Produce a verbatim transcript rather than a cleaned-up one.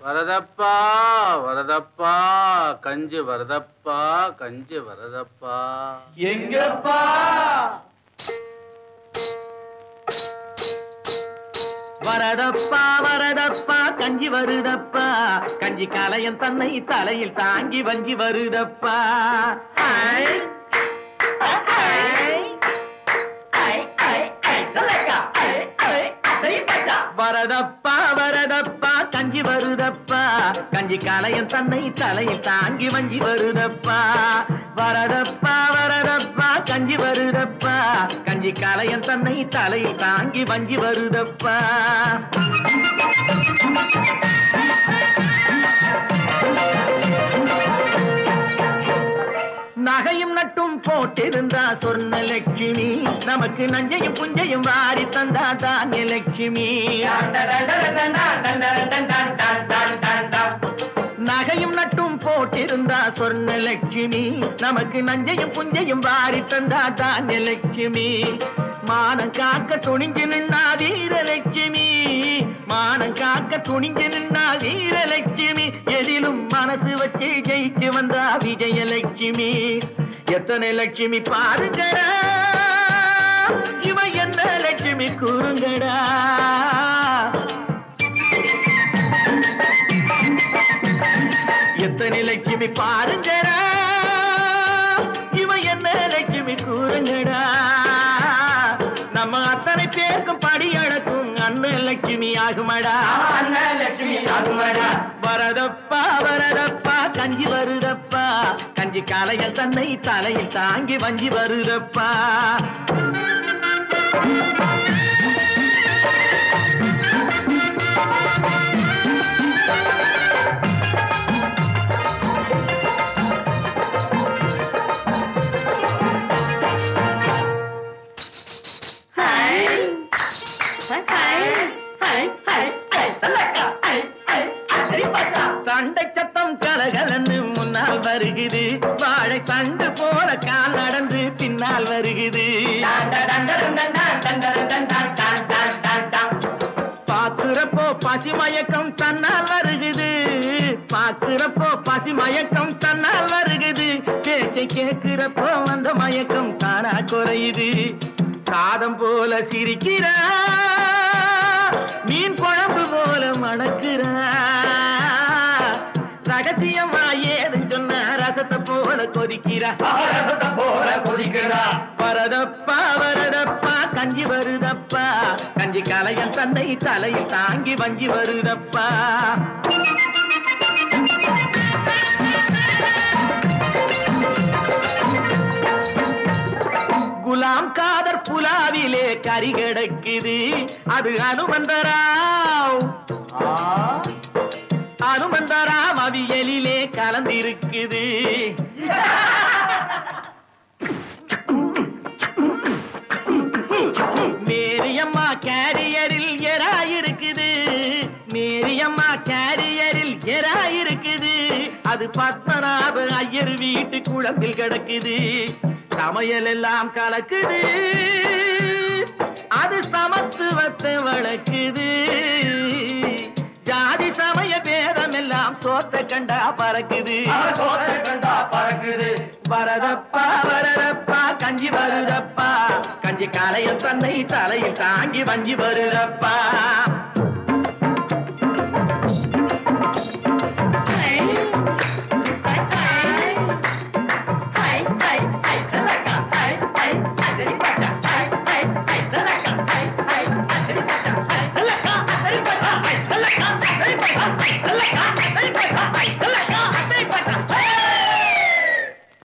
வரதப்பா வரதப்பா கஞ்சி வரதப்பா கஞ்சி வரதப்பா. எங்கப்பா? வரதப்பா வரதப்பா கஞ்சி வருதப்பா, கஞ்சி கலையன் தன்னை தலையில் தாங்கி வஞ்சி வருதப்பா. வரதப்பா வரதப்பா கஞ்சி வருதப்பா, கஞ்சி கலையன் தன்னை தலையில் தாங்கி வஞ்சி வருதப்பா. வரதப்பா வரதப்பா கஞ்சி வருதப்பா, கஞ்சி கலையன் தன்னை தலையில் தாங்கி வஞ்சி வருதப்பா. நகையும் நட்டும் போட்டிருந்தா சொர்ண லட்சுமி, நமக்கு நஞ்சையும் புஞ்சையும் வாரி தந்தா தானிய லட்சுமி. நகையும் நட்டும் போட்டிருந்தா சொர்ண லட்சுமி, நமக்கு நஞ்சையும் புஞ்சையும் வாரி தந்தா தானிய லட்சுமி. மானம் காக்க துணிஞ்சு நின்னா வீரலட்சுமி, மானம் காக்க துணிஞ்சு நின்னா வீரலட்சுமி. எதிலும் மனசு வச்சு ஜெயிச்சு வந்தா விஜயலட்சுமி. எத்தனை லட்சுமி பாருங்கடா, இவ என்ன லட்சுமி கூறுங்கடா. எத்தனை லட்சுமி பாருங்கடா, இவ என்ன லட்சுமி கூறுங்கடா. நம்ம அத்தனை பேருக்கும் படி அடக்கும் அண்ணன் லட்சுமி ஆகுமடா, அண்ணன் லட்சுமி ஆகுமடா. வரதப்பா வரதப்பா கஞ்சி வருதப்பா, கஞ்சி கலையன் தன்னை தலையில் தாங்கி வஞ்சி வருதப்பா. தண்டை சத்தம் கலகலன்னு முன்னால் வருகுது, வாழை தண்டு போல கால் நடந்து பின்னால் வருகுது. பாக்குறப்போ பசிமயக்கம் தன்னால் வருகுது, பாக்குறப்போ பசிமயக்கம் தன்னால் வருகுது. பேச்சை கேட்கிறப்போ அந்த மயக்கம் தானா குறையுது. சாதம் போல சிரிக்கிறா, மீன் குழம்பு போல மணக்கிறா. ரகசியமா ஏதுன்னு சொன்ன ரசத்தை போல கொதிக்கிறா, ரசத்தை போல கொதிக்கிறா. வரதப்பா வரதப்பா கஞ்சி வருதப்பா, கஞ்சி கலையன் தன்னை தலையில் தாங்கி வஞ்சி வருதப்பா. குலாம் காதர் புலாவிலே கறி கிடக்குது, அது அனுமந்தராவ் அனுமந்தராம் அவியலிலே கலந்திருக்குது. மேரியம்மா கேரியரில் எராயிருக்குது, மேரியம்மா கேரியரில் எராயிருக்குது. அது பத்மநாப ஐயர் வீட்டு குழம்பில் கிடக்குது. சமையல் எல்லாம் கலக்குது, அது சமத்துவத்தை வளர்க்குது. ஜாதி சமய பேதம் எல்லாம் சோத்த கண்டா பறக்குது, சோத்த கண்டா பறக்குது. வரதப்பா வரதப்பா கஞ்சி வருதப்பா, கஞ்சி காலையில் தன்னை தலையில் தாங்கி வஞ்சி வருதப்பா.